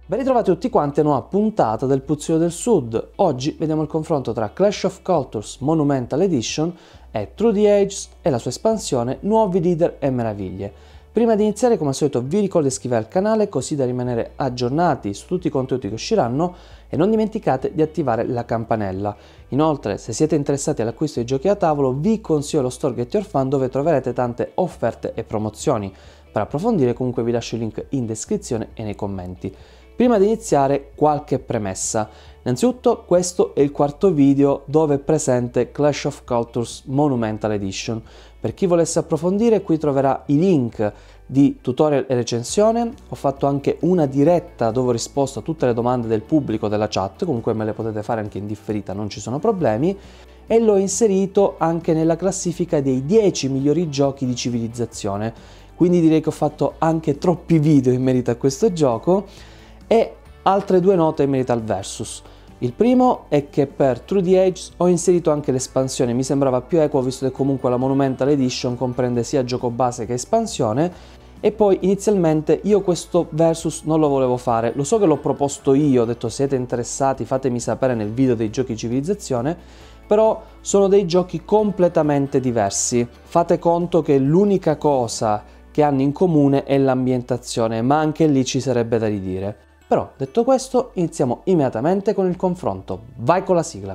Ben ritrovati tutti quanti a una nuova puntata del Puzzio del Sud. Oggi vediamo il confronto tra Clash of Cultures Monumental Edition e Through the Ages e la sua espansione Nuovi leader e meraviglie. Prima di iniziare, come al solito, vi ricordo di iscrivervi al canale così da rimanere aggiornati su tutti i contenuti che usciranno e non dimenticate di attivare la campanella. Inoltre, se siete interessati all'acquisto di giochi da tavolo, vi consiglio lo store Get Your Fun dove troverete tante offerte e promozioni. Per approfondire comunque vi lascio il link in descrizione e nei commenti. Prima di iniziare qualche premessa. Innanzitutto questo è il quarto video dove è presente Clash of Cultures Monumental Edition. Per chi volesse approfondire qui troverà i link di tutorial e recensione. Ho fatto anche una diretta dove ho risposto a tutte le domande del pubblico della chat, comunque me le potete fare anche in differita, non ci sono problemi. E l'ho inserito anche nella classifica dei 10 migliori giochi di civilizzazione. Quindi direi che ho fatto anche troppi video in merito a questo gioco. E altre due note in merito al Versus. Il primo è che per Through the Ages ho inserito anche l'espansione, mi sembrava più equo visto che comunque la Monumental Edition comprende sia gioco base che espansione. E poi inizialmente io questo Versus non lo volevo fare, lo so che l'ho proposto io, ho detto siete interessati fatemi sapere nel video dei giochi di civilizzazione, però sono dei giochi completamente diversi. Fate conto che l'unica cosa che hanno in comune è l'ambientazione, ma anche lì ci sarebbe da ridire. Però, detto questo, iniziamo immediatamente con il confronto. Vai con la sigla!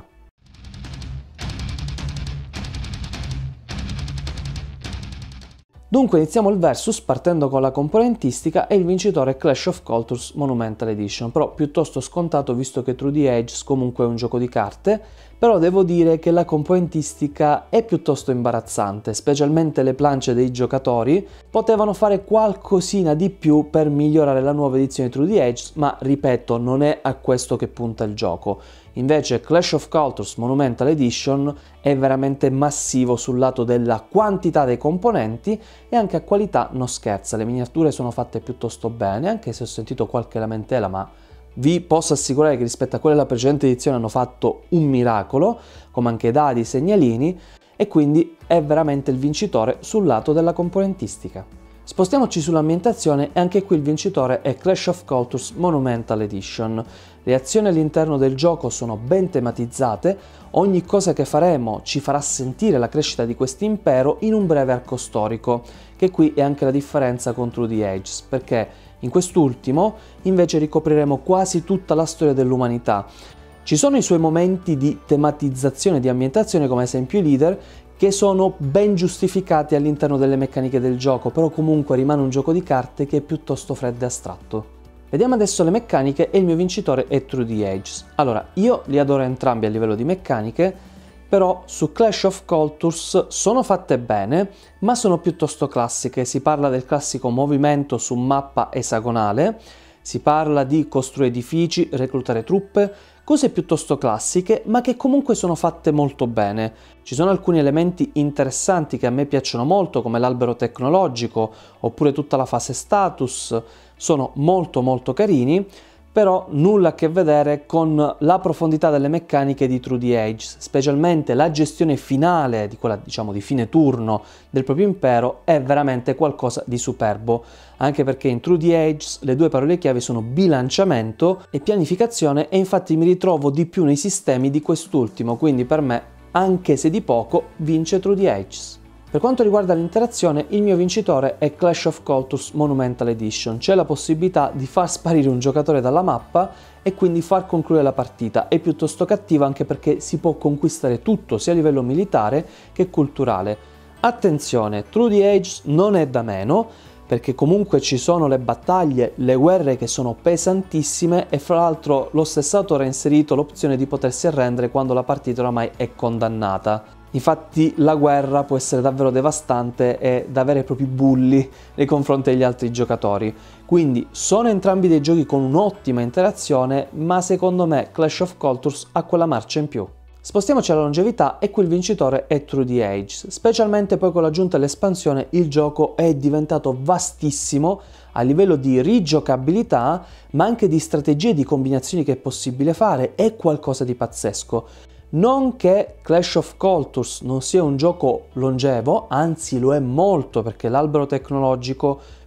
Dunque iniziamo il versus partendo con la componentistica e il vincitore è Clash of Cultures Monumental Edition, però piuttosto scontato visto che Through the Ages comunque è un gioco di carte, però devo dire che la componentistica è piuttosto imbarazzante, specialmente le planche dei giocatori potevano fare qualcosina di più per migliorare la nuova edizione di Through the Ages, ma ripeto non è a questo che punta il gioco. Invece Clash of Cultures Monumental Edition è veramente massivo sul lato della quantità dei componenti e anche a qualità non scherza, le miniature sono fatte piuttosto bene, anche se ho sentito qualche lamentela, ma vi posso assicurare che rispetto a quelle della precedente edizione hanno fatto un miracolo, come anche dadi, segnalini, e quindi è veramente il vincitore sul lato della componentistica. Spostiamoci sull'ambientazione e anche qui il vincitore è Clash of Cultures Monumental Edition. Le azioni all'interno del gioco sono ben tematizzate, ogni cosa che faremo ci farà sentire la crescita di questo impero in un breve arco storico, che qui è anche la differenza con Through the Ages, perché in quest'ultimo invece ricopriremo quasi tutta la storia dell'umanità. Ci sono i suoi momenti di tematizzazione e di ambientazione, come ad esempio i leader, che sono ben giustificati all'interno delle meccaniche del gioco, però comunque rimane un gioco di carte che è piuttosto freddo e astratto. Vediamo adesso le meccaniche e il mio vincitore è Through the Ages. Allora, io li adoro entrambi a livello di meccaniche, però su Clash of Cultures sono fatte bene, ma sono piuttosto classiche. Si parla del classico movimento su mappa esagonale, si parla di costruire edifici, reclutare truppe, cose piuttosto classiche, ma che comunque sono fatte molto bene. Ci sono alcuni elementi interessanti che a me piacciono molto, come l'albero tecnologico, oppure tutta la fase status, sono molto carini, però nulla a che vedere con la profondità delle meccaniche di Through the Ages, specialmente la gestione finale, di quella diciamo di fine turno del proprio impero, è veramente qualcosa di superbo, anche perché in Through the Ages le due parole chiave sono bilanciamento e pianificazione e infatti mi ritrovo di più nei sistemi di quest'ultimo, quindi per me, anche se di poco, vince Through the Ages. Per quanto riguarda l'interazione, il mio vincitore è Clash of Cultures Monumental Edition. C'è la possibilità di far sparire un giocatore dalla mappa e quindi far concludere la partita. È piuttosto cattiva anche perché si può conquistare tutto, sia a livello militare che culturale. Attenzione, Through the Ages non è da meno, perché comunque ci sono le battaglie, le guerre che sono pesantissime e fra l'altro lo stesso autore ha inserito l'opzione di potersi arrendere quando la partita oramai è condannata. Infatti la guerra può essere davvero devastante e da veri e propri bulli nei confronti degli altri giocatori. Quindi sono entrambi dei giochi con un'ottima interazione, ma secondo me Clash of Cultures ha quella marcia in più. Spostiamoci alla longevità e qui il vincitore è Through the Ages. Specialmente poi con l'aggiunta dell'espansione il gioco è diventato vastissimo a livello di rigiocabilità, ma anche di strategie e di combinazioni che è possibile fare, è qualcosa di pazzesco. Non che Clash of Cultures non sia un gioco longevo, anzi lo è molto perché l'albero tecnologico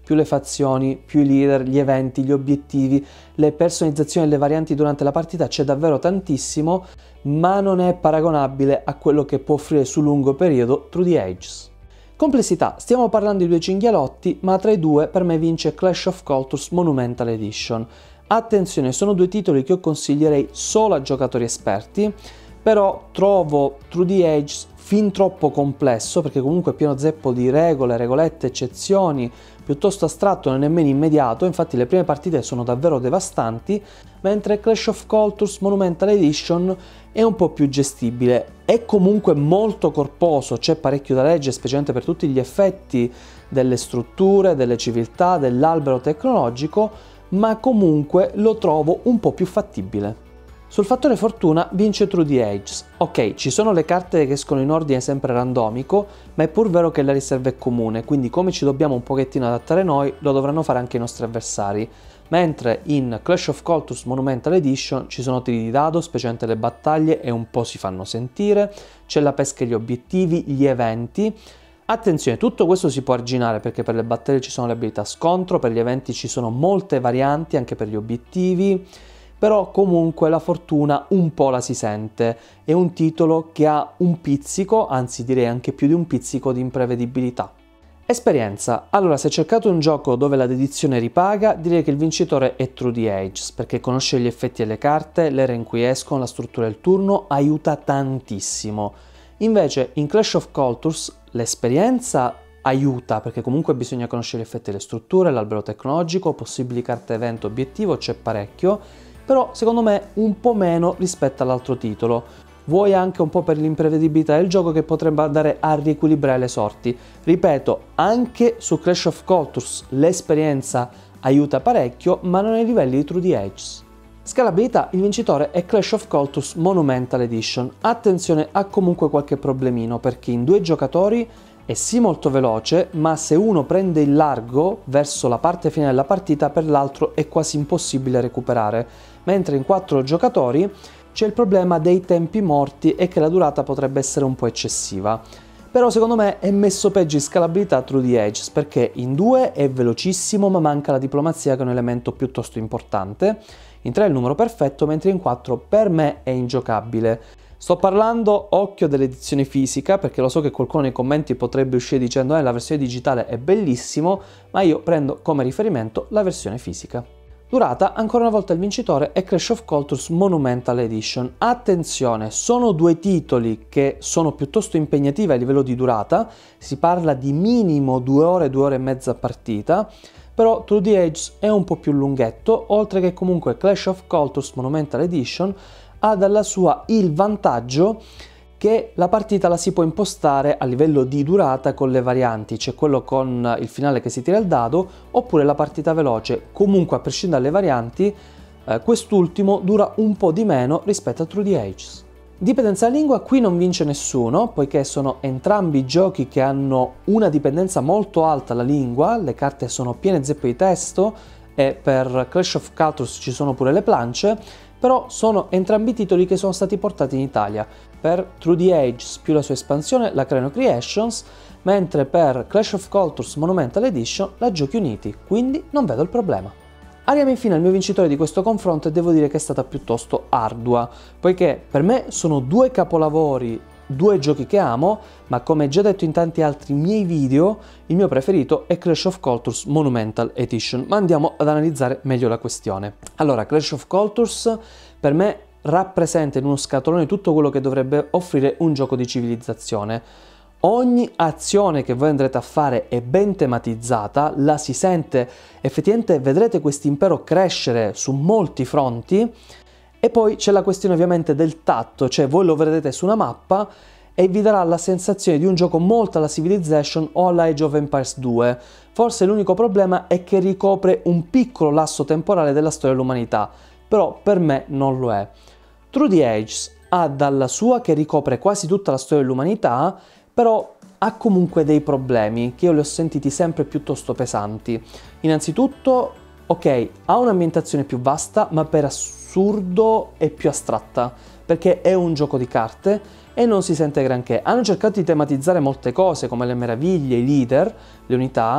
più le fazioni, più i leader, gli eventi, gli obiettivi, le personalizzazioni e le varianti durante la partita, c'è davvero tantissimo, ma non è paragonabile a quello che può offrire su lungo periodo Through the Ages. Complessità, stiamo parlando di due cinghialotti, ma tra i due per me vince Clash of Cultures Monumental Edition. Attenzione, sono due titoli che io consiglierei solo a giocatori esperti, però trovo Through the Ages fin troppo complesso, perché comunque è pieno zeppo di regole, regolette, eccezioni, piuttosto astratto, non è nemmeno immediato, infatti le prime partite sono davvero devastanti, mentre Clash of Cultures Monumental Edition è un po' più gestibile. È comunque molto corposo, c'è parecchio da leggere, specialmente per tutti gli effetti delle strutture, delle civiltà, dell'albero tecnologico, ma comunque lo trovo un po' più fattibile. Sul fattore fortuna vince Through the Ages. Ok, ci sono le carte che escono in ordine sempre randomico, ma è pur vero che la riserva è comune, quindi come ci dobbiamo un pochettino adattare noi, lo dovranno fare anche i nostri avversari. Mentre in Clash of Cultures Monumental Edition ci sono tiri di dado, specialmente le battaglie, e un po' si fanno sentire, c'è la pesca e gli obiettivi, gli eventi. Attenzione, tutto questo si può arginare perché per le battaglie ci sono le abilità scontro, per gli eventi ci sono molte varianti anche per gli obiettivi, però comunque la fortuna un po' la si sente. È un titolo che ha un pizzico, anzi direi anche più di un pizzico di imprevedibilità. Esperienza. Allora, se cercate un gioco dove la dedizione ripaga, direi che il vincitore è Through the Ages, perché conosce gli effetti delle carte, l'era in cui escono, la struttura del turno, aiuta tantissimo. Invece in Clash of Cultures l'esperienza aiuta, perché comunque bisogna conoscere gli effetti delle strutture, l'albero tecnologico, possibili carte evento obiettivo, c'è parecchio, però secondo me un po' meno rispetto all'altro titolo. Vuoi anche un po' per l'imprevedibilità del gioco che potrebbe andare a riequilibrare le sorti. Ripeto, anche su Clash of Cultures l'esperienza aiuta parecchio, ma non ai livelli di Through the Ages. Scalabilità, il vincitore è Clash of Cultures Monumental Edition. Attenzione, ha comunque qualche problemino, perché in 2 giocatori è sì molto veloce, ma se uno prende il largo verso la parte finale della partita, per l'altro è quasi impossibile recuperare, mentre in 4 giocatori c'è il problema dei tempi morti e che la durata potrebbe essere un po' eccessiva. Però secondo me è messo peggio in scalabilità Through the Ages, perché in 2 è velocissimo ma manca la diplomazia, che è un elemento piuttosto importante, in 3 è il numero perfetto, mentre in 4 per me è ingiocabile. Sto parlando, occhio, dell'edizione fisica, perché lo so che qualcuno nei commenti potrebbe uscire dicendo la versione digitale è bellissimo, ma io prendo come riferimento la versione fisica. Durata, ancora una volta il vincitore è Clash of Cultures Monumental Edition. Attenzione, sono 2 titoli che sono piuttosto impegnativi a livello di durata, si parla di minimo 2 ore, 2 ore e mezza a partita, però Through the Ages è un po' più lunghetto, oltre che comunque Clash of Cultures Monumental Edition ha dalla sua il vantaggio che la partita la si può impostare a livello di durata con le varianti, c'è quello con il finale che si tira il dado, oppure la partita veloce. Comunque, a prescindere dalle varianti, quest'ultimo dura un po' di meno rispetto a Through the Ages. Dipendenza da lingua, qui non vince nessuno, poiché sono entrambi giochi che hanno una dipendenza molto alta alla lingua, le carte sono piene zeppe di testo e per Clash of Cultures ci sono pure le planche, però sono entrambi titoli che sono stati portati in Italia. Per Through the Ages più la sua espansione, la Creno Creations, mentre per Clash of Cultures Monumental Edition la Giochi Uniti, quindi non vedo il problema. Arriviamo infine al mio vincitore di questo confronto e devo dire che è stata piuttosto ardua, poiché per me sono 2 capolavori, 2 giochi che amo, ma come già detto in tanti altri miei video, il mio preferito è Clash of Cultures Monumental Edition, ma andiamo ad analizzare meglio la questione. Allora, Clash of Cultures per me rappresenta in uno scatolone tutto quello che dovrebbe offrire un gioco di civilizzazione. Ogni azione che voi andrete a fare è ben tematizzata, la si sente, effettivamente vedrete questo impero crescere su molti fronti. E poi c'è la questione ovviamente del tatto, cioè voi lo vedrete su una mappa e vi darà la sensazione di un gioco molto alla Civilization o alla Age of Empires 2. Forse l'unico problema è che ricopre un piccolo lasso temporale della storia dell'umanità, però per me non lo è. Through the Ages ha dalla sua che ricopre quasi tutta la storia dell'umanità, però ha comunque dei problemi che io li ho sentiti sempre piuttosto pesanti. Innanzitutto, ok, ha un'ambientazione più vasta, ma per assurdo è più astratta, perché è un gioco di carte e non si sente granché. Hanno cercato di tematizzare molte cose come le meraviglie, i leader, le unità,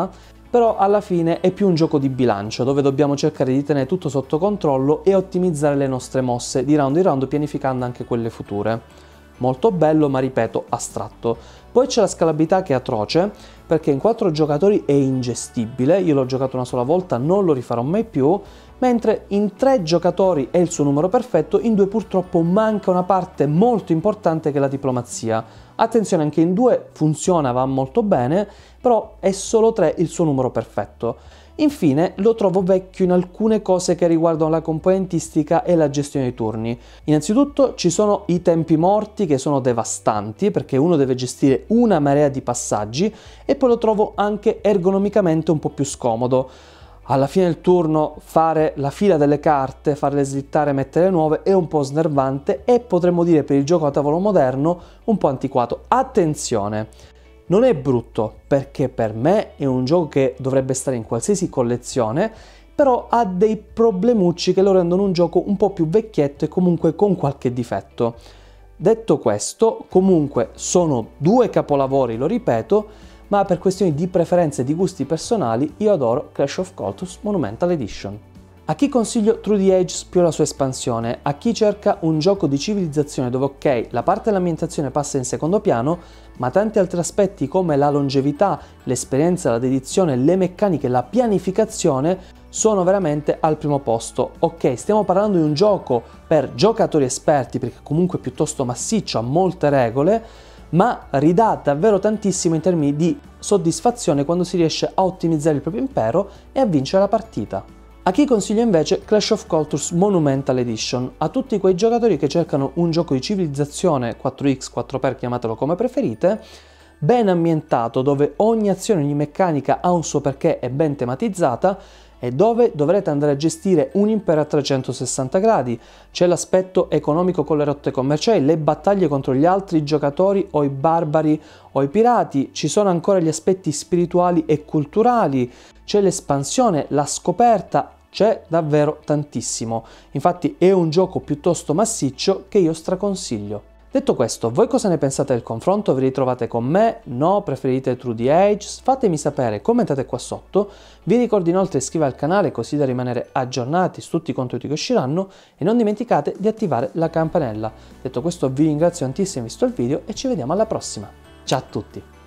però alla fine è più un gioco di bilancio, dove dobbiamo cercare di tenere tutto sotto controllo e ottimizzare le nostre mosse di round in round, pianificando anche quelle future. Molto bello, ma ripeto, astratto. Poi c'è la scalabilità che è atroce, perché in 4 giocatori è ingestibile, io l'ho giocato una sola volta, non lo rifarò mai più, mentre in 3 giocatori è il suo numero perfetto, in 2 purtroppo manca una parte molto importante che è la diplomazia. Attenzione, anche in 2 funziona, va molto bene, però è solo 3 il suo numero perfetto. Infine lo trovo vecchio in alcune cose che riguardano la componentistica e la gestione dei turni. Innanzitutto ci sono i tempi morti che sono devastanti, perché uno deve gestire una marea di passaggi, e poi lo trovo anche ergonomicamente un po' più scomodo. Alla fine del turno fare la fila delle carte, farle slittare e mettere nuove è un po' snervante e potremmo dire per il gioco a tavolo moderno un po' antiquato. Attenzione! Non è brutto, perché per me è un gioco che dovrebbe stare in qualsiasi collezione, però ha dei problemucci che lo rendono un gioco un po' più vecchietto e comunque con qualche difetto. Detto questo, comunque sono 2 capolavori, lo ripeto, ma per questioni di preferenze e di gusti personali io adoro Clash of Cultures Monumental Edition. A chi consiglio Through the Ages più la sua espansione, a chi cerca un gioco di civilizzazione dove ok, la parte dell'ambientazione passa in secondo piano, ma tanti altri aspetti come la longevità, l'esperienza, la dedizione, le meccaniche, la pianificazione sono veramente al primo posto. Ok, stiamo parlando di un gioco per giocatori esperti, perché comunque è piuttosto massiccio, ha molte regole, ma ridà davvero tantissimo in termini di soddisfazione quando si riesce a ottimizzare il proprio impero e a vincere la partita. A chi consiglio invece Clash of Cultures Monumental Edition, a tutti quei giocatori che cercano un gioco di civilizzazione 4X, 4x, chiamatelo come preferite, ben ambientato, dove ogni azione, ogni meccanica ha un suo perché e ben tematizzata, e dove dovrete andare a gestire un impero a 360 gradi. C'è l'aspetto economico con le rotte commerciali, le battaglie contro gli altri giocatori o i barbari o i pirati, ci sono ancora gli aspetti spirituali e culturali, c'è l'espansione, la scoperta, c'è davvero tantissimo. Infatti è un gioco piuttosto massiccio che io straconsiglio. Detto questo, voi cosa ne pensate del confronto? Vi ritrovate con me? No? Preferite Through the Ages? Fatemi sapere, commentate qua sotto. Vi ricordo inoltre di iscrivervi al canale così da rimanere aggiornati su tutti i contenuti che usciranno e non dimenticate di attivare la campanella. Detto questo vi ringrazio tantissimo per aver visto il video e ci vediamo alla prossima. Ciao a tutti!